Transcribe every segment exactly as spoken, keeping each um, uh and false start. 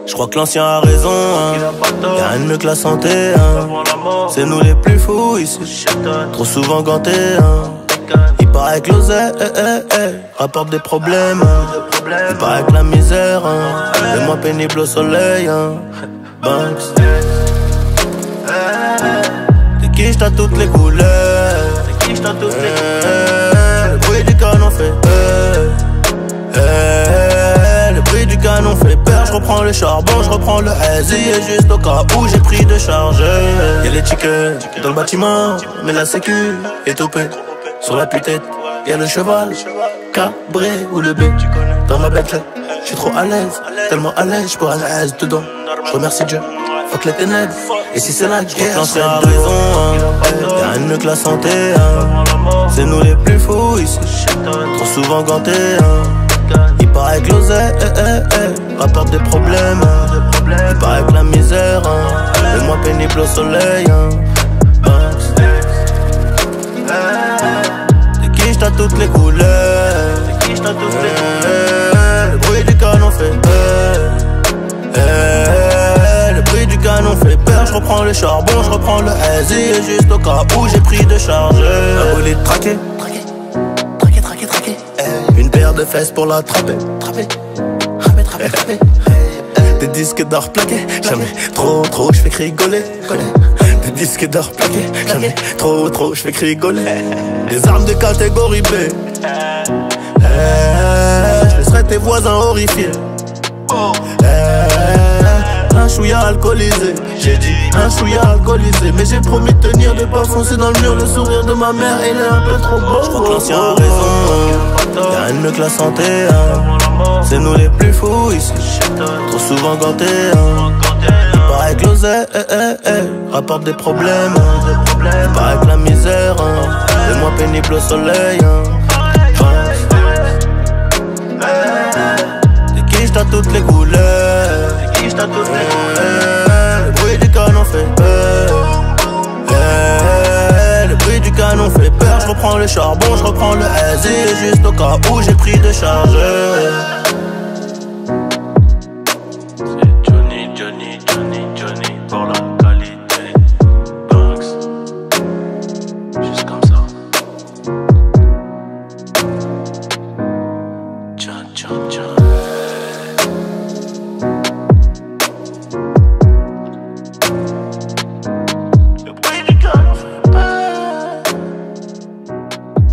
Je crois que l'ancien a raison, hein. Y'a rien de mieux que la santé, hein. C'est nous les plus fous ici, trop souvent gantés, hein. Il paraît que l'oseille eh, eh, eh, rapporte des problèmes, hein. Il paraît que la misère, hein, est moins pénible au soleil, hein. Banks. T'es qui j't'as toutes les couleurs. T'es qui j't'as toutes les couleurs. Le bruit du canon fait eh, eh, le bruit du canon fait peur. Je reprends le charbon, je reprends le hazy. Et juste au cas où j'ai pris de charge. Y'a les chickens dans le bâtiment, mais la sécu est topée. Sur la putette, y'a le cheval, cabré ou le B. Dans ma Bentley, j'suis trop à l'aise, tellement à l'aise, j'peux à l'aise dedans. J'remercie Dieu, fuck les ténèbres. Et si c'est la guerre, l'ancien a raison, hein. Y'a rien de mieux que la santé, hein. C'est nous les plus fous ici, trop souvent gantés, hein. Il paraît que l'oseille eh, eh, eh, rapporte des problèmes, hein. Il paraît que la misère, hein, est moins pénible au soleil, hein. T'as toutes les couleurs. T'es qui j't'as toutes les couleurs. Le bruit du canon fait eh, eh, le bruit du canon fait peur. Je reprends le charbon, je reprends le hazy. Et juste au cas où j'ai pris de charge. Un bolide traqué, traqué, traqué, traqué, traqué. Une paire de fesses pour l'attraper. Trapper, trapper, trapper, trapper. Des disques d'or plaqués. Jamais trop, trop, j'fais que rigoler. Des disques d'or plaqués. Jamais trop, trop, j'fais que rigoler. Des armes de catégorie B. Eh, je laisserai tes voisins horrifiés. Eh, un chouïa alcoolisé. J'ai dit un chouïa alcoolisé. Mais j'ai promis de tenir, de pas foncer dans le mur. Le sourire de ma mère, il est un peu trop beau. Je crois que l'ancien a raison, hein. Y'a rien de mieux que la santé, hein. C'est nous les plus fous ici, trop souvent gantés, hein. Il paraît que l'oseille eh, eh, eh, rapporte des problèmes, hein. Il paraît que la misère, hein, est moins pénible au soleil, hein. T'es qui j't'as toutes les couleurs. T'es qui j't'as toutes les couleurs. Le bruit du canon fait eh, eh, le bruit du canon fait peur. Je reprends le charbon, je reprends le hazy. Et juste au cas où j'ai pris de charge.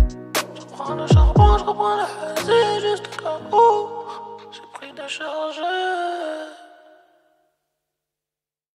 J'ai pris de charge.